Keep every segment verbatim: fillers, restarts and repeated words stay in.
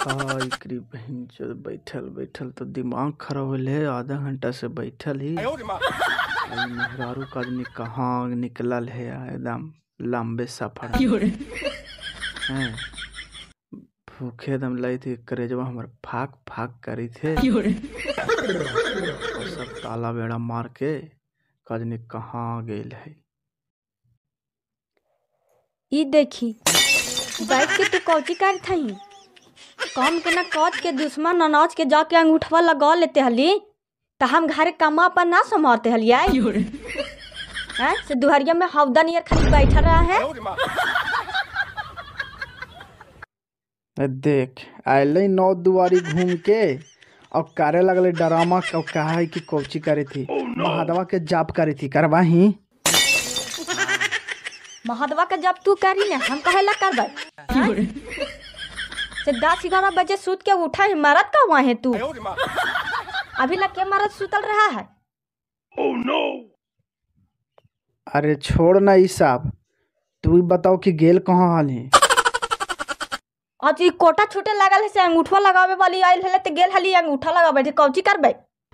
हाय करी बहन जो बैठल बैठल तो दिमाग खराब होल है। आधा घंटा से बैठल ही आई मेहरारू का आदमी कहाँ निकलल है एकदम लंबे सफर हैं। भूखे एकदम लगी थी करेजवा हमर फाक फाक करी थे और सब ताला बेड़ा मार के कजनी कहाँ गेल है। ई देखी बैठ के तू कौची कर थही कम के ना कौच के दुश्मन अनाज के जाके अंगूठवा लगा लेते हली तो हम घरे कमा पर ना संभालते हलिया हैं से दुहरिया में हवदा नियर खाली बैठा रहा है। देख आइले नौ दुआरी घूम के और करे लगले ड्रामा कहा है कि कौची करे थी महादवा के जाप करी थी करवाही महादवा का जब तू करी ना हम कहे ला करबे से दस ग्यारह बजे सूत के उठा है मरद का हुआ है तू अभी लग के मरद सुतल रहा है। oh, no. अरे छोड़ ना ई सब तू बताओ कि गेल कहाँ हाल है। आज ई कोटा छूटे लगल है से अंगूठा लगावे वाली आइल है ते गेल हली अंगूठा लगावे थे कौची करबे।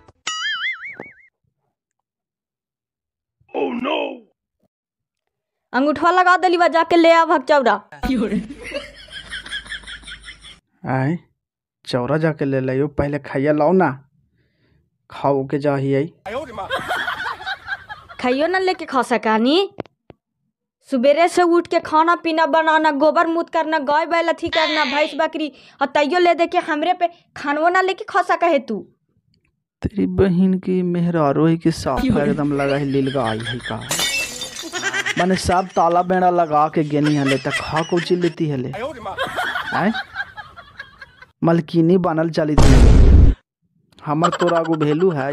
oh, no. अंगूठा लगा दली बजा के ले आ भग चौरा आए चौरा जाके ले लियो पहले खाइया लाओ ना खाओ के जा ही आई खाइयो ना लेके खा सकानी सुबेरे से उठ के खाना पीना बनाना गोबर मूत करना गाय बैल अथी करना भैंस बकरी और तैयो ले दे के हमरे पे खानवो ना लेके खा सका है तू। तेरी बहन की मेहरारू है कि साफ एकदम लगा है लीलगा आई है का मैंने सब ताला बेड़ा लगा के गेनी हले तक खा कोची लेती हले आए मलकीनी बनल चली थी हमर तोरा गो भेलू है।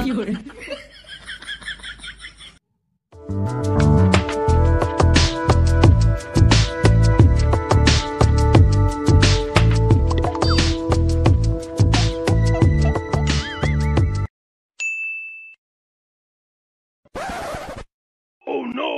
oh, no.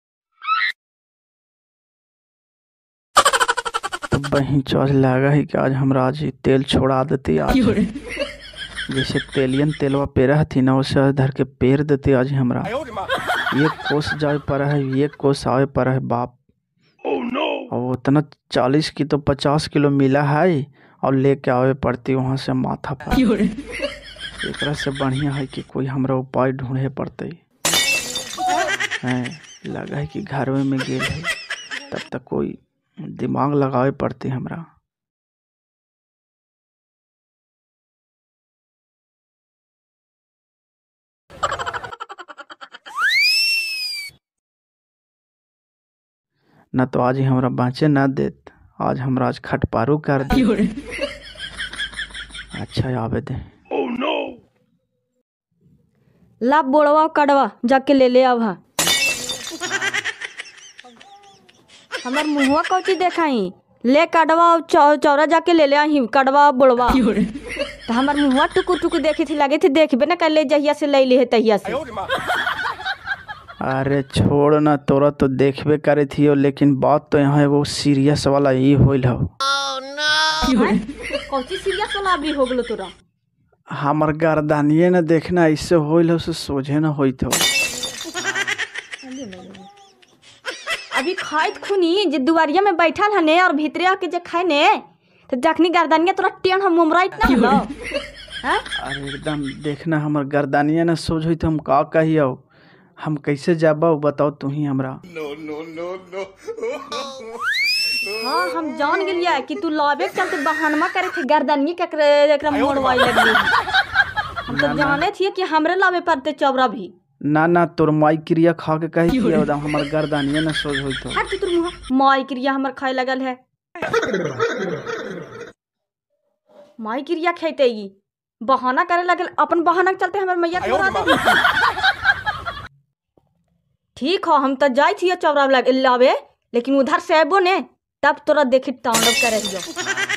तो बहन चौज लगा है कि आज हमरा आज तेल छोड़ा देती आज जैसे तेलियन तेलवा पेरा थी ना उसे धर के पेर देते आज हमरा ये कोस जाए पर है ये कोस आवे पर है बाप oh, no. और उतना चालीस की तो पचास किलो मिला है और लेके आवे पड़ती वहां से माथा पर एक से बढ़िया है कि कोई हमरा उपाय ढूंढे पड़ते हैं। लगा है कि घर में गेल है तब तक कोई दिमाग लगावे पड़ती हमरा। न तो आज ही हमरा बाँचे ना देत आज हमरा आज खटपारू कर दे अच्छा आवे दे oh, no. ला बोड़वा कड़वा जाके ले ले आवा हमार मुँहवा कौची देखाई ले कड़वा चौ, चौरा जाके ले ले आई कड़वा बोड़वा तो हमार मुँहवा टुकु टुकु देखी थी लगे थी देखबे ना कर ले जहिया से ले ली तहिया से। अरे छोड़ ना तोरा तो देखबे करे थी लेकिन बात तो यहाँ वो सीरियस वाला ही होइल हो oh, no. कौची सीरियस वाला अभी हो गलो तोरा हमर गर्दनिए न देखना इससे होइल हो से सोझे न होइत हो अभी खाइत खुनी जे दुआरिया में बैठल हने और भीतरे आके जे खाए ने तो जखनी गर्दनिया तोरा टेन हम मुमराइत ना हो हैं। अरे एकदम देखना हमर गर्दनिए न सोझ होइत हम का कहियो हम कैसे जाबा बताओ तू ही हमरा नो नो नो नो हाँ हम जान गेलिया कि तू लाबे चलते बहानमा करे थे गर्दनिए के एकरा मोड़वाई लगली हम तो जाने थी कि हमरे लाबे पड़ते चौरा भी ना ना तोर माई क्रिया खा के कही थी एकदम हमर गर्दनिए न सोझ होइत हो हट तोर मुंह माई क्रिया हमर खाए लगल है माई क्रिया खेते ई बहाना करे लगल अपन बहाना के चलते हमर मैया तोरा दे ठीक हो हम तो जाई थी चौरा लावे लेकिन उधर से आबो ने तब तोरा देखी तांडव करे हियो।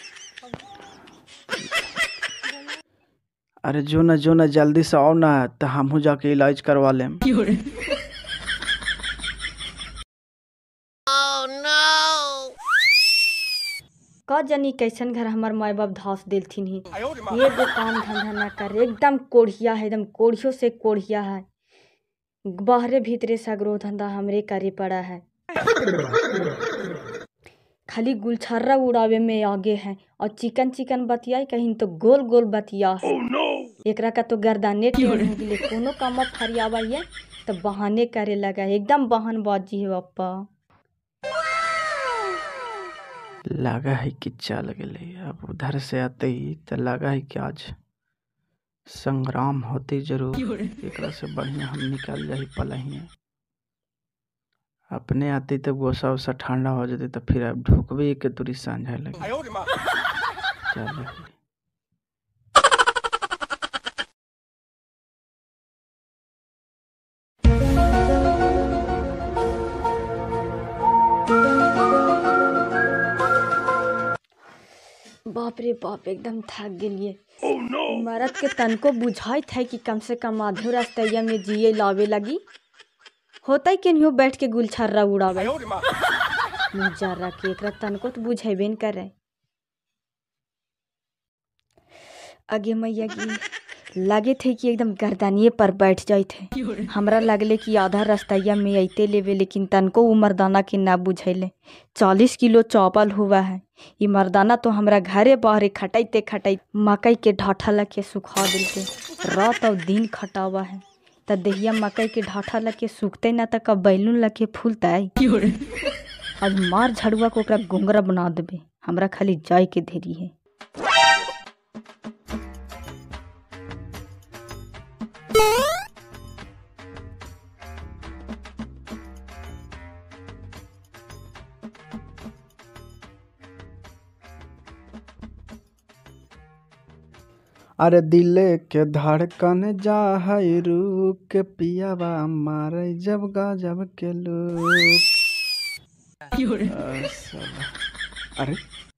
अरे जो ना जो ना जल्दी से आओ ना तो हमहू जाके इलाज करवा लेम oh, no. का जानी कैसन घर हमार माई बाप धस देलथिन ही। ये जो काम धंधा ना करे, एकदम कोढ़िया है, एकदम कोढ़ियों से कोढ़िया है। बाहरे भीतरे सगरो धंधा हमरे करे पड़ा है। खाली गुलछर्रा उड़ावे में आगे है और चिकन चिकन बतियाई कहीं तो गोल गोल बतिया है। oh, no! एकरा का तो गर्दाने टेढ़ हो गेले, कोनो काम फरियावा ये तो बहाने करे लगा, एकदम बहन बाजी है पप्पा। लगा है कि चल गए, अब उधर से आते ही तो लगा है कि आज संग्राम होते जरूर, एकरा से बढ़िया हम निकल जाही पलही। अपने आती तो गोसा वोसा ठंडा हो जाती तो फिर अब ढुकबे के तुरी समझे लगे। चल बाप रे बाप, एकदम थक गेलिए। oh, no! मरद के तन को बुझाइत है कि कम से कम आधो रास्ते में जिए लावे लगी होता है कि बैठ के गुलछर्रा उड़ावे। जरा के एकरा तन को तो बुझेबे न करे। आगे मैया की लगे थे कि एकदम गर्दनिए पर बैठ जाए थे। हमरा लगले कि आधा रास्ता में अइते लेवे, लेकिन तन को वो मर्दाना के ना बुझैले। चालीस किलो चौपल हुआ है। ये मर्दाना तो हमरा घरे बाहरे खटाइते खटाई मकई के ढाठा लगे सुखा दिलते। रात और दिन खटावा है त देहिया मकई के ढाठा लगे सूखते ना तक बैलून लगे फूलता है। आज मार झड़ुआ को ओकरा गोंगरा बना देबे, हमरा खाली जाय के देरी है। अरे दिले के धड़कन जा है रुक के पियावा मारे जब गजब के लुक। अरे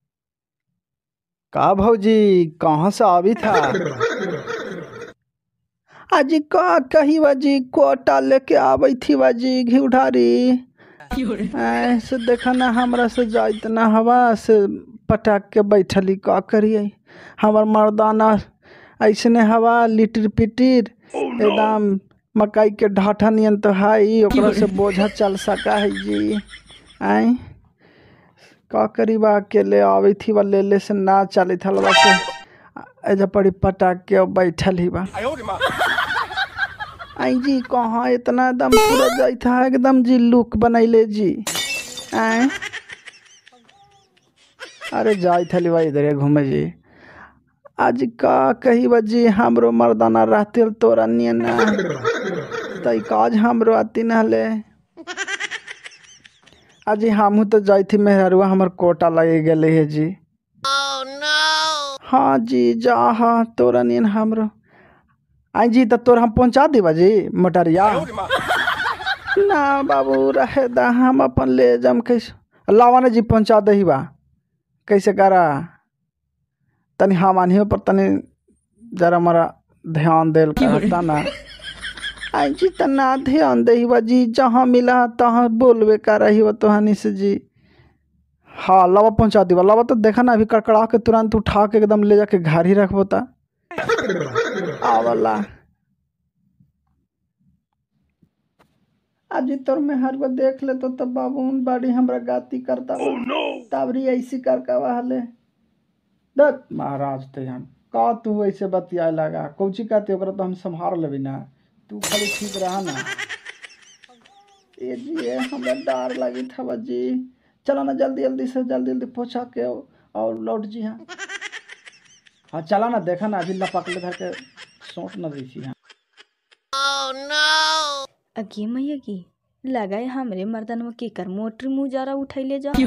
का भौजी कहाँ से आवी था? आज का कही बाजी कोटा लेके आवी थी बाजी घी उठारी। ऐसे देखा ना हमरा से जाइत ना हवा से पटाक के बैठली, का करिए हमार मर्दाना ऐसने हवा लिटिर पिटिर एकदम मकई के ढाठा नियन तो हाई, ओकरा से बोझा चल सका है जी। आई का करीबा अकेले आवी थी बा ले ले से ना चली थलवा से एजा पड़ी पटाक के बैठल ही बा। आई जी कहाँ इतना दम पूरा जाई था एकदम जी लुक बनैले जी। आई अरे जाई थली बा इधर घूमे जी। आज का कही बजी हमरो मर्दाना रहते तोरा नियन तई काज हमरो आती नहले। आज हमहू तो जाई थी मेहरुआ हमर कोटा लगे गले है जी। oh, no! हाँ जी जा हाँ तोरा नियन हमरो। आई जी तो तोर हम पहुँचा दी बाजी मोटरिया। ना बाबू रहे दा हम अपन ले जम कैसे लावाने जी पहुँचा दही बा कैसे करा तनी हमानियों पर तनी जरा मरा ध्यान देल करता ना। आई जी तना ध्यान दही बा जी, जहाँ मिला तहाँ बोलबे कर रही हो तो हनी से जी। हाँ लावा पहुँचा दीवा। लावा तो देखा ना अभी कड़कड़ा के तुरंत उठा के एकदम ले जाके घर ही रखबो ता आवला। आज तोर में हर बार देख ले तो तब बाबू बाड़ी हमरा गाती करता। oh, no! ताबरी ऐसी कर का वाले दत महाराज ते हम का तू ऐसे बतिया लगा कौची कहते ओकरा तो हम संभाल लेबी ना, तू खाली ठीक रहा ना। ए जी ये हमरा डर लगी था जी। चलो ना जल्दी जल्दी से जल्दी जल्दी पहुंचा के और लौट जी। हाँ हाँ चला ना देखा ना अभी लपकले धर के सोट न दी थी। oh, no! अगे मैया की लगाए हमरे मर्दनवा के कर मोटर मुँह जरा उठैले जा।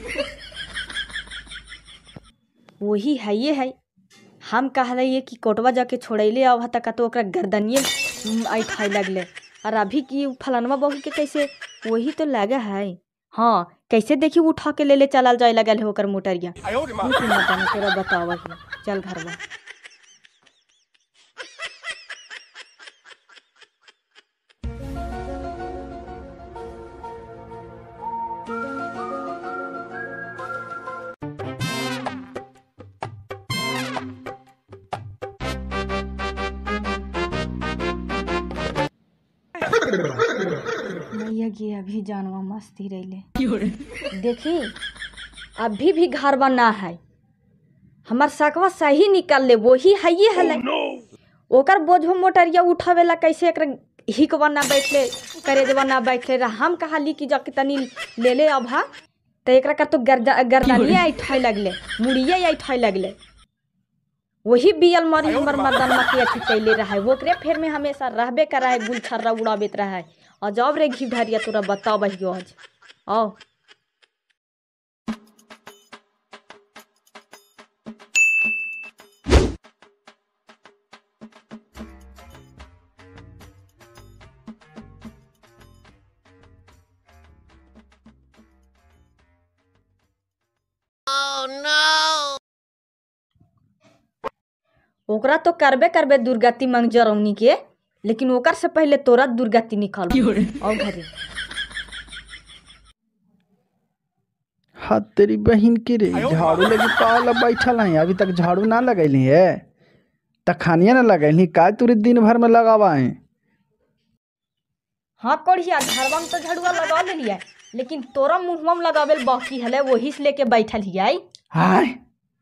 वही है ये है हम कहले कि कोटवा जाके छोड़ैले आवा तक तो ओकरा गर्दनिए ऐठाई लगले और अभी की फलनवा बहू के कैसे वही तो लगा है। हाँ कैसे देखी उठा के ले ले चलल जाए लगल है ओकर मोटरिया। तोरा बतावा चल घरवा। भैया ये अभी जानवा मस्ती रही देखी अभी भी घर बना है हमार सकवा सही निकल ले वही है ये हले ओकर बोझो मोटरिया उठावे ला कैसे एक हिक बना बैठले करे जब ना बैठले रहा हम कहा ली कि जाके तनी ले ले अब हा तो एक का तो गर्दनिया आई ठाई लगले मुड़िया आई ठाई लगले वही बियल मरी हमर मर्दन मकी अथी कैले रहा है वो करे फिर में हमेशा रहबे करा है गुल छर्रा उड़ाबेत रहा है और जब रे घी ढरिया तोरा बताओ बहियो आज आओ ओकरा तो करबे करबे दुर्गति मंग जरौनी के लेकिन ओकर से पहले तोरा दुर्गति निकल और घरे हाँ तेरी बहन के रे झाड़ू लगी पाला बैठल है अभी तक झाड़ू ना लगैली है तखानिया ना लगैली का तुरी दिन भर में लगावा है। हाँ कोढ़िया घरवा में तो झाड़ुआ लगा लेलिए लेकिन तोरा मुँहवा में लगावे बाकी हले वही से लेके बैठल हियाई। हाय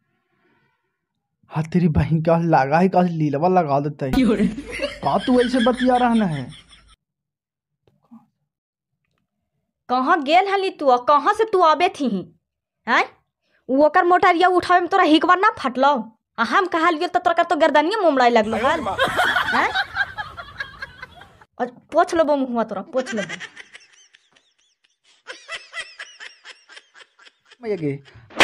हाँ तेरी बहन का लगा है का लीलवा लगा देता है का तू ऐसे बतिया रहा है कहाँ गेल हली तू कहाँ से तू आबे थी हैं वो कर मोटरिया उठावे में तोरा हिकवा ना फटलो आ हम कहा लियो तो तोरा तो गर्दनिया मुमड़ाई लगलो हाल हैं और पोछ लेबो मुंहवा तोरा पोछ लेबो मैं गे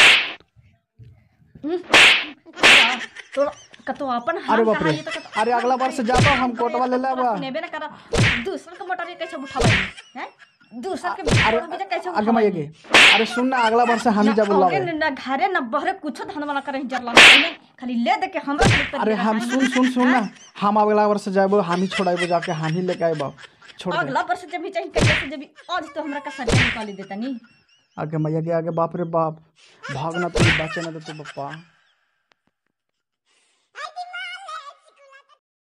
तोरा कतो अपन अरे बाप रे अरे अगला बार से जाबा हम कोटवा ले लेबा नेबे ना कर दूसर के मोटरिया कैसे उठावा हैं दूसर के मोटरिया कैसे आगे मैं गे अरे सुन ना अगला बार से हम ही जब लावे ना घरे ना बहरे कुछ धन बना करे जरला नहीं खाली ले दे के हमरा अरे हम सुन सुन सुन ना हम अगला बार से जाबो हम ही छोड़ाइबो जाके हम ही लेके आइबो छोड़ दे अगला बार से जब भी चाहिए कैसे जब आज तो हमरा का सरिया निकाल देता नहीं आगे मैया के आगे बाप रे बाप भागना तो बचे ना तो बप्पा।